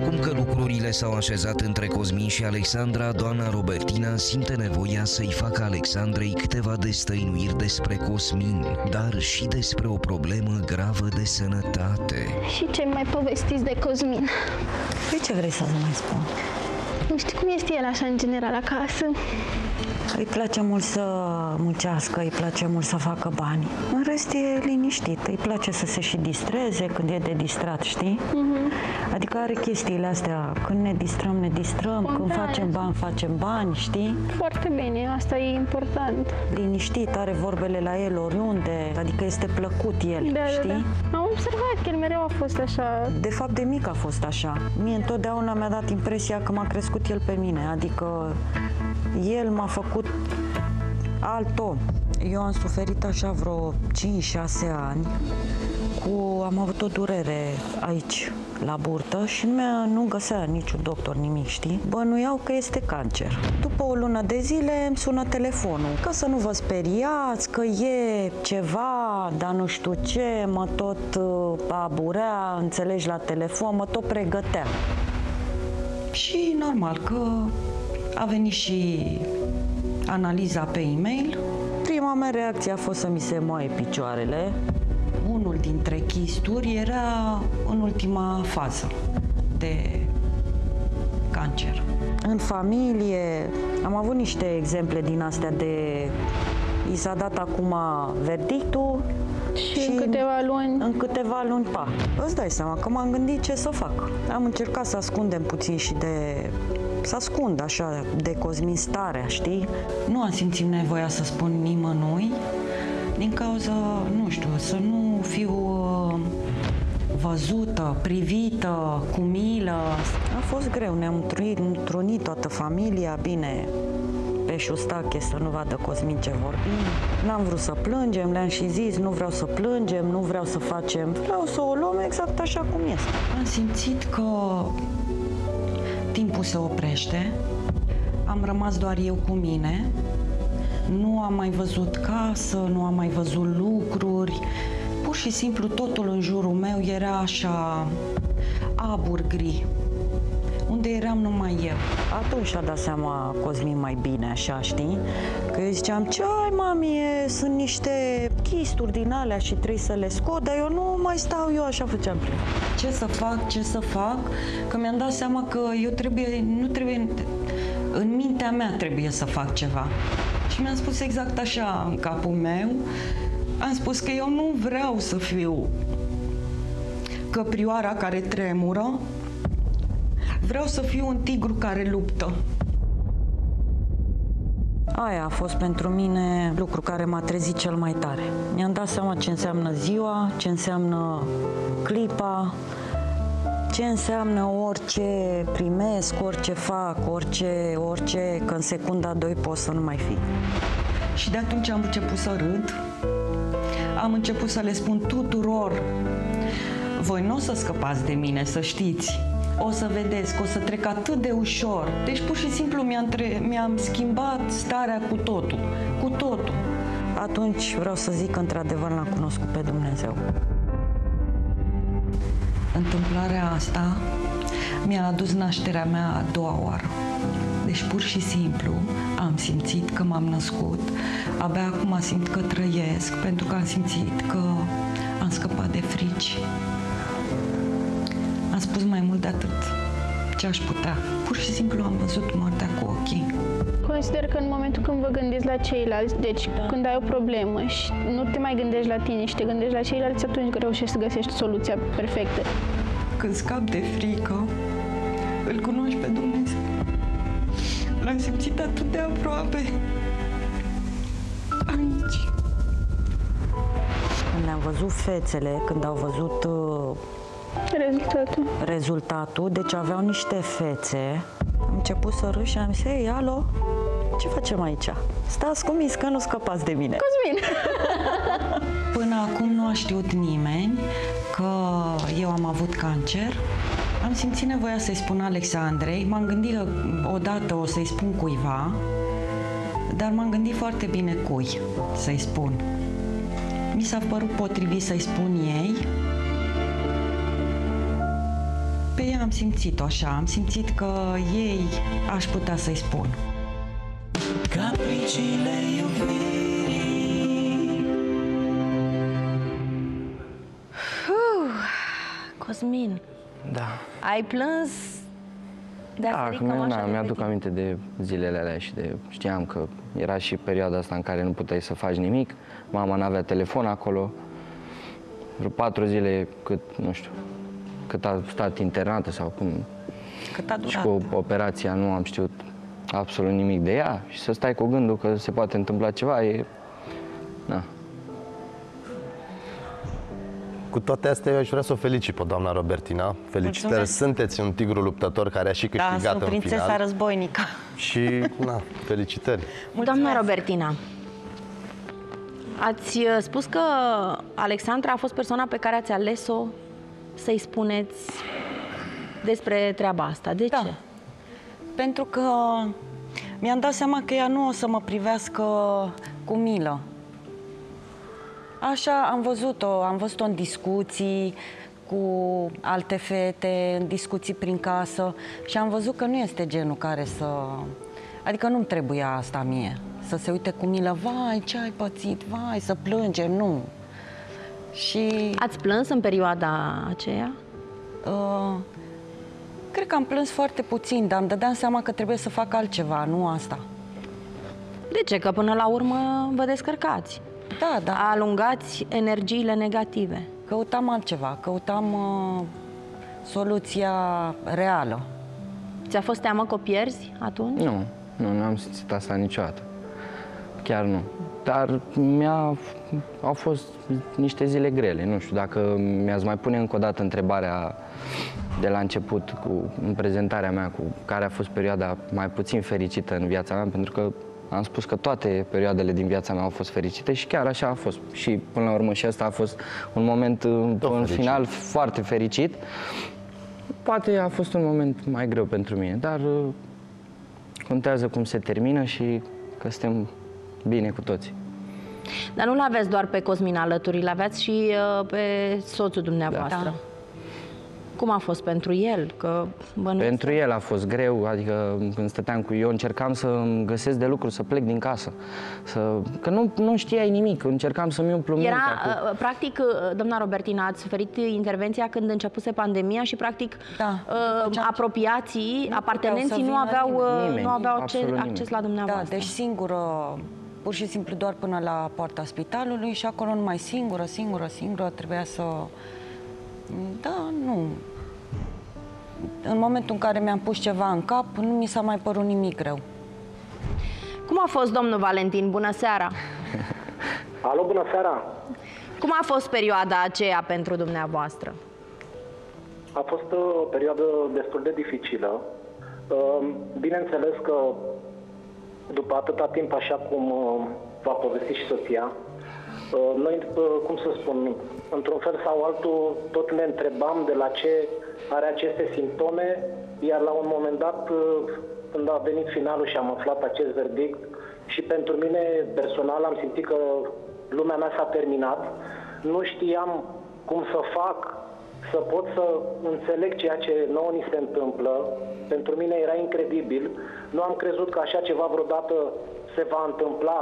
Acum că lucrurile s-au așezat între Cosmin și Alexandra, doamna Robertina simte nevoia să-i facă Alexandrei câteva destăinuiri despre Cosmin, dar și despre o problemă gravă de sănătate. Și ce mai povestiți de Cosmin? Păi ce vrei să mai spun? Nu știu cum este el așa în general acasă. Îi place mult să muncească, îi place mult să facă bani. În rest e liniștit, îi place să se și distreze când e de distrat, știi? Adică are chestiile astea, când ne distrăm, când facem bani, știi? Foarte bine, asta e important. Liniștit, are vorbele la el oriunde, adică este plăcut el, știi? Da. Am observat că el mereu a fost așa. De fapt, de mic a fost așa. Mie întotdeauna mi-a dat impresia că m-a crescut el pe mine, adică el m-a făcut alt om. Eu am suferit așa vreo 5-6 ani, am avut o durere aici, la burtă, și nu găsea niciun doctor nimic, știi? Bănuiau că este cancer. După o lună de zile îmi sună telefonul, că să nu vă speriați, că e ceva, dar nu știu ce, mă tot aburea, înțelegi, la telefon, mă tot pregătea. Și normal că a venit și analiza pe e-mail. Prima mea reacție a fost să mi se moaie picioarele. Unul dintre chisturi era în ultima fază de cancer. În familie am avut niște exemple din astea de... I s-a dat acum verdictul și în câteva luni... În câteva luni, Îți dai seama că m-am gândit ce să fac. Am încercat să ascundem puțin și să ascund așa de Cosmin starea, știi? Nu am simțit nevoia să spun nimănui din cauza, nu știu, să nu fiu văzută, privită, cu milă. A fost greu, ne-am întrunit toată familia, bine, pe Șustache să nu vadă Cosmin ce vorbim. N-am vrut să plângem, le-am și zis, nu vreau să plângem, nu vreau să facem, vreau să o luăm exact așa cum este. Am simțit că timpul se oprește, am rămas doar eu cu mine, nu am mai văzut casă, nu am mai văzut lucruri, pur și simplu totul în jurul meu era așa abur gri, unde eram numai eu. Atunci și-a dat seama Cosmin mai bine, așa, știi? Că eu ziceam, ce ai, mami, sunt niște chisturi din alea și trebuie să le scot, dar eu nu mai stau, eu așa făceam prima. Ce să fac? Că mi-am dat seama că eu nu trebuie, în mintea mea trebuie să fac ceva. Și mi-am spus exact așa în capul meu, am spus că eu nu vreau să fiu căprioara care tremură, vreau să fiu un tigru care luptă. Aia a fost pentru mine lucru care m-a trezit cel mai tare. Mi-am dat seama ce înseamnă ziua, ce înseamnă clipa, ce înseamnă orice primesc, orice fac, orice, că în secunda 2 pot să nu mai fi. Și de atunci am început să râd, am început să le spun tuturor, voi nu o să scăpați de mine, să știți. O să vedeți că o să trec atât de ușor. Deci pur și simplu mi-am schimbat starea cu totul. Cu totul. Atunci vreau să zic că într-adevăr l-am cunoscut pe Dumnezeu. Întâmplarea asta mi-a adus nașterea mea a doua oară. Deci pur și simplu am simțit că m-am născut. Abia acum simt că trăiesc, pentru că am simțit că am scăpat de frici. Am spus mai mult de atât ce aș putea. Pur și simplu am văzut moartea cu ochii. Consider că în momentul când vă gândiți la ceilalți, deci când ai o problemă și nu te mai gândești la tine și te gândești la ceilalți, atunci reușești să găsești soluția perfectă. Când scap de frică, îl cunoști pe Dumnezeu. L-am simțit atât de aproape. Aici. Când le-am văzut fețele, când au văzut rezultatul, deci aveau niște fețe, am început să râd și am zis, ei, alo, ce facem aici? Stați cuminți că nu scăpați de mine. Cosmin! Până acum nu a știut nimeni că eu am avut cancer. Am simțit nevoia să-i spun Alexandrei, m-am gândit că odată o să-i spun cuiva, dar m-am gândit foarte bine cui să-i spun. Mi s-a părut potrivit să-i spun ei Pe ea am simțit-o așa, am simțit că ei aș putea să-i spun. Capriciile iubirii. Cosmin, Da. ai plâns de a sări cam așa de mi-aduc pe aminte de zilele alea și știam că era și perioada asta în care nu puteai să faci nimic. Mama n-avea telefon acolo. Vreo 4 zile cât a stat internată sau cum. Cât a Și durat. cu operația nu am știut absolut nimic de ea și să stai cu gândul că se poate întâmpla ceva e... Da. Cu toate astea, eu aș vrea să o felicit pe doamna Robertina. Felicitări, Mulțumesc. sunteți un tigru luptător care a și Da, câștigat sunt în prințesa final. războinică. Și, felicitări. Doamna Robertina, ați spus că Alexandra a fost persoana pe care ați ales-o să-i spuneți despre treaba asta. De ce? Pentru că mi-am dat seama că ea nu o să mă privească cu milă. Așa am văzut-o în discuții cu alte fete, în discuții prin casă și am văzut că nu este genul care să... Adică nu-mi trebuia asta mie, să se uite cu milă, vai, ce ai pățit, vai, să plânge, nu. Și... Ați plâns în perioada aceea? Cred că am plâns foarte puțin, dar îmi dădeam seama că trebuie să fac altceva, nu asta. De ce? Că până la urmă vă descărcați. Da. Alungați energiile negative. Căutam altceva, căutam soluția reală. Ți-a fost teamă că o pierzi atunci? Nu am simțit asta niciodată. Chiar nu. Dar au fost niște zile grele. Nu știu, dacă mi-ați mai pune încă o dată întrebarea de la început, în prezentarea mea, cu care a fost perioada mai puțin fericită în viața mea, pentru că am spus că toate perioadele din viața mea au fost fericite și chiar așa a fost. Și până la urmă și asta a fost un moment în final foarte fericit. Poate a fost un moment mai greu pentru mine, dar contează cum se termină și că suntem bine cu toții. Dar nu l-aveți doar pe Cosmin alături, l-aveați și pe soțul dumneavoastră. Da. Cum a fost pentru el? Că Pentru el a fost greu, adică când stăteam cu eu, încercam să-mi găsesc de lucru, să plec din casă. Că nu știai nimic, încercam să-mi umplu mintea cu... Practic, doamna Robertina, ați suferit intervenția când începuse pandemia și, practic, apropiații, apartenenții nu aveau acces la dumneavoastră. Da, deci singură, pur și simplu doar până la poarta spitalului și acolo numai singură, trebuia să... Da, nu. În momentul în care mi-am pus ceva în cap, nu mi s-a mai părut nimic greu. Cum a fost, domnul Valentin? Bună seara! Alo, bună seara! Cum a fost perioada aceea pentru dumneavoastră? A fost o perioadă destul de dificilă. Bineînțeles că după atâta timp, așa cum v-a povestit și soția, noi, cum să spun, într-un fel sau altul, tot ne întrebam de la ce are aceste simptome, iar la un moment dat, când a venit finalul și am aflat acest verdict, și pentru mine personal am simțit că lumea mea s-a terminat. Nu știam cum să fac, să pot să înțeleg ceea ce nouă ni se întâmplă. Pentru mine era incredibil. Nu am crezut că așa ceva vreodată se va întâmpla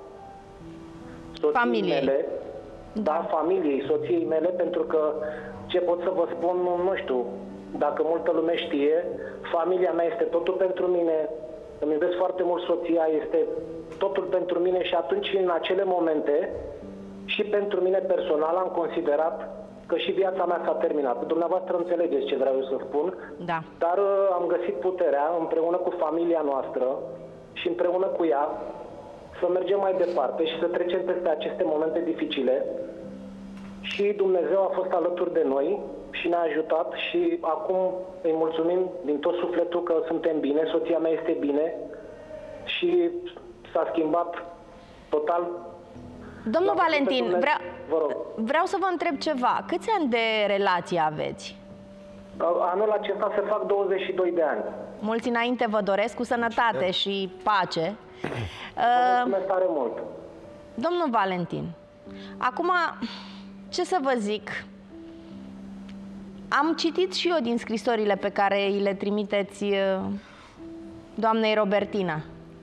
soției mele, familiei soției mele, pentru că ce pot să vă spun, nu știu, dacă multă lume știe, familia mea este totul pentru mine, îmi iubesc foarte mult soția, este totul pentru mine și atunci, în acele momente, și pentru mine personal am considerat că și viața mea s-a terminat. Dumneavoastră înțelegeți ce vreau eu să spun, da. Dar am găsit puterea împreună cu familia noastră și împreună cu ea să mergem mai departe și să trecem peste aceste momente dificile. Și Dumnezeu a fost alături de noi și ne-a ajutat și acum îi mulțumim din tot sufletul că suntem bine, soția mea este bine și s-a schimbat total. Domnul Valentin, vreau să vă întreb ceva. Câți ani de relație aveți? Anul acesta se fac 22 de ani. Mulți înainte vă doresc, cu sănătate și pace. Mulțumesc tare mult. Domnul Valentin, acum, ce să vă zic? Am citit și eu din scrisorile pe care îi le trimiteți doamnei Robertina.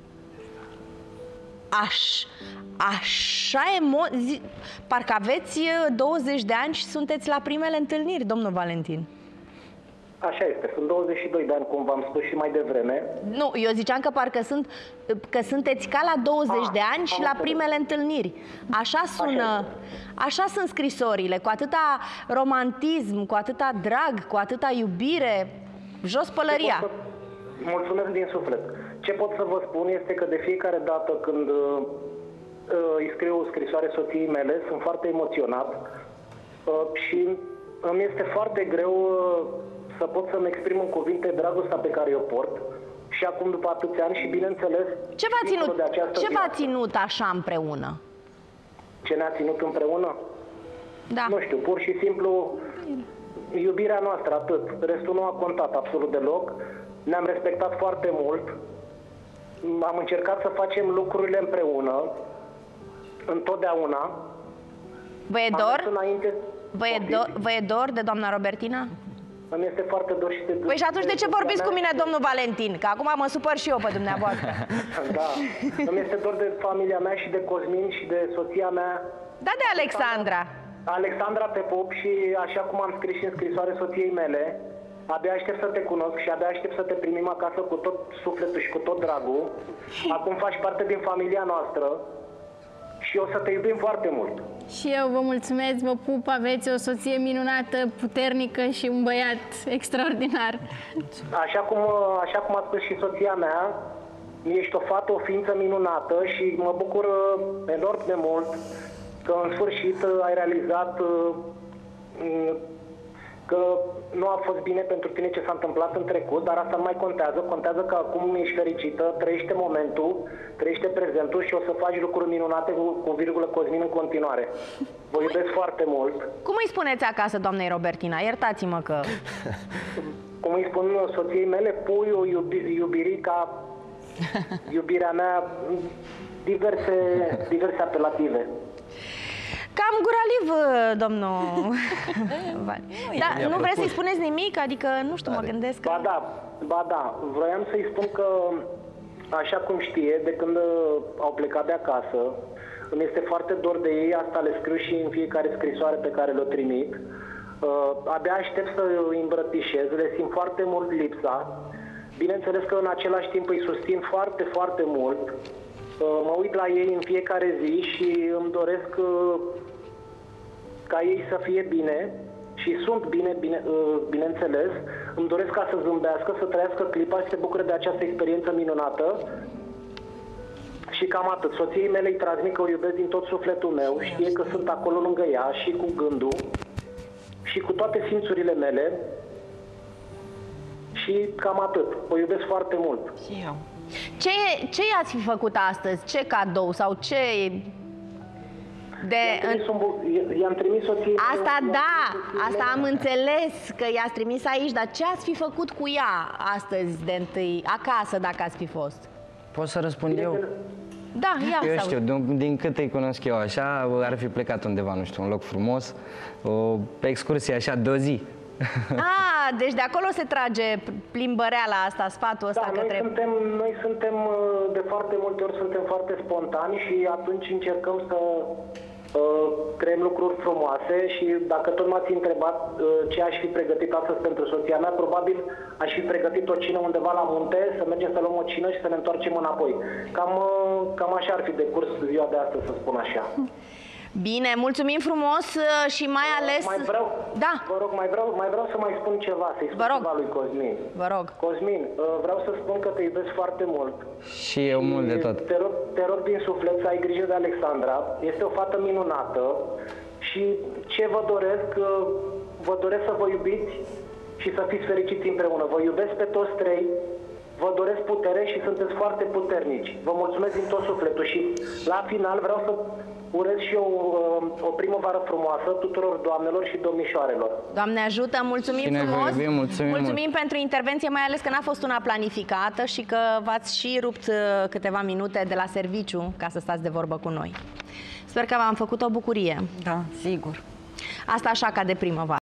Așa parcă aveți 20 de ani și sunteți la primele întâlniri, domnul Valentin. Așa este, sunt 22 de ani, cum v-am spus și mai devreme. Nu, eu ziceam că parcă sunteți ca la 20 de ani și la primele întâlniri. Așa sună, așa sunt scrisorile, cu atâta romantism, cu atâta drag, cu atâta iubire, jos pălăria. Mulțumesc din suflet. Ce pot să vă spun este că de fiecare dată când îi scriu o scrisoare soției mele, sunt foarte emoționat și îmi este foarte greu să pot să-mi exprim în cuvinte dragostea pe care o port și acum după atâția ani și bineînțeles... Ce v-a ținut așa împreună? Ce ne-a ținut împreună? Da. Nu știu, pur și simplu iubirea noastră, atât. Restul nu a contat absolut deloc. Ne-am respectat foarte mult. Am încercat să facem lucrurile împreună, întotdeauna. Vă e dor? Vă e dor de doamna Robertina? Îmi este foarte dor și de... Păi și atunci de ce vorbiți cu mine, domnul Valentin? Că acum mă supăr și eu pe dumneavoastră. Da, îmi este dor de familia mea și de Cosmin și de soția mea. Da, de Alexandra. Alexandra, te pup și așa cum am scris și în scrisoare soției mele, abia aștept să te cunosc și abia aștept să te primim acasă cu tot sufletul și cu tot dragul. Acum faci parte din familia noastră și o să te iubim foarte mult. Și eu vă mulțumesc, vă pup, aveți o soție minunată, puternică și un băiat extraordinar. Așa cum a spus și soția mea, ești o fată, o ființă minunată și mă bucur enorm de mult că în sfârșit ai realizat că nu a fost bine pentru tine ce s-a întâmplat în trecut, dar asta nu mai contează. Contează că acum ești fericită, trăiește momentul, trăiește prezentul și o să faci lucruri minunate cu virgulă Cosmin în continuare. Vă iubesc foarte mult. Cum îi spuneți acasă, doamnei Robertina? Iertați-mă că... Cum îi spun soției mele, puiul, iubirica, iubirea mea, diverse apelative. Cam guraliv, domnul Da, nu vreți să-i spuneți nimic? Adică, nu știu, mă gândesc că... Ba da, vroiam să-i spun că, așa cum știe, de când au plecat de acasă, îmi este foarte dor de ei, asta le scriu și în fiecare scrisoare pe care le-o trimit. Abia aștept să îi îmbrățișez, le simt foarte mult lipsa. Bineînțeles că în același timp îi susțin foarte, foarte mult. Mă uit la ei în fiecare zi și îmi doresc ca ei să fie bine și sunt bine, bineînțeles. Îmi doresc ca să zâmbească, să trăiască clipa și să se bucure de această experiență minunată. Și cam atât. Soției mele îi transmit că o iubesc din tot sufletul meu, știe că sunt acolo lângă ea și cu gândul și cu toate simțurile mele și cam atât. O iubesc foarte mult. Și eu. Ce i-ați fi făcut astăzi? Ce cadou sau ce... I-am trimis soției. Asta da, asta am înțeles că i-ați trimis aici, dar ce ați fi făcut cu ea astăzi de întâi, acasă, dacă ați fi fost? Pot să răspund eu? Da, ia eu știu, din cât îi cunosc eu așa, ar fi plecat undeva, nu știu, un loc frumos, o excursie așa de o zi. Deci de acolo se trage plimbăreala asta, sfatul ăsta către... Noi suntem, de foarte multe ori, suntem foarte spontani și atunci încercăm să creăm lucruri frumoase și dacă tot m-ați întrebat ce aș fi pregătit astăzi pentru soția mea, probabil aș fi pregătit o cină undeva la munte, să mergem să luăm o cină și să ne întoarcem înapoi. Cam așa ar fi de curs ziua de astăzi, să spun așa. Bine, mulțumim frumos și mai ales... Vă rog, mai vreau să mai spun ceva, să-i spun ceva lui Cosmin. Vă rog. Cosmin, vreau să spun că te iubesc foarte mult. Și eu mult de tot. Te rog din suflet să ai grijă de Alexandra. Este o fată minunată și ce vă doresc să vă iubiți și să fiți fericiți împreună. Vă iubesc pe toți trei. Vă doresc putere și sunteți foarte puternici. Vă mulțumesc din tot sufletul și la final vreau să urez și eu o primăvară frumoasă tuturor doamnelor și domnișoarelor. Doamne ajută, mulțumim frumos! Mulțumim pentru intervenție, mai ales că n-a fost una planificată și că v-ați și rupt câteva minute de la serviciu ca să stați de vorbă cu noi. Sper că v-am făcut o bucurie. Da, sigur. Asta așa ca de primăvară.